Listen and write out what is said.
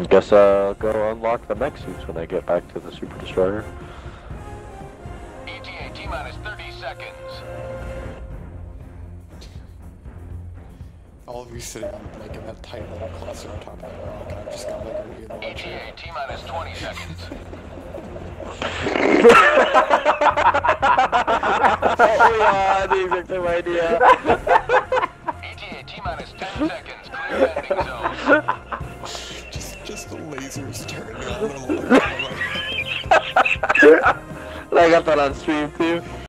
Guess I'll go unlock the mech suits when I get back to the Super Destroyer. ETA T-minus 30 seconds. All of you sitting like in that tight little cluster on top of that rock, and I'm just gonna like review the ledger. ETA T-minus 20 seconds. Oh yeah, the exact same idea. ETA T-minus 10 seconds. Clear landing zone. Just the lasers turning on and like, I got that on stream too.